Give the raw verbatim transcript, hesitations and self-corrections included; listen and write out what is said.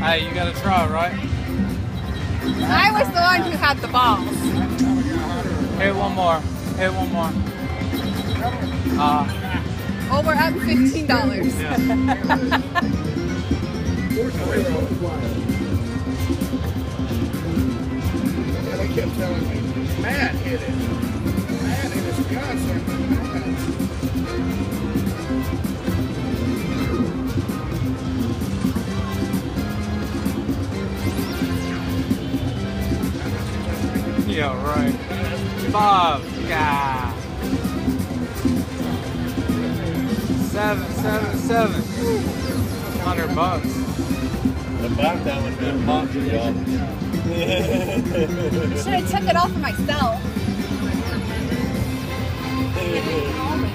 Hey, you gotta try, right? I was the one who had the balls. Hit one more. Hit one more. Uh, Oh, we're up fifteen dollars. yeah. They kept telling me, Matt hit it. Matt hit his gun, so Yeah, right. Five. God. Seven, seven, seven. Hundred bucks. The back that one's been hot for y'all. Should have took it off for myself.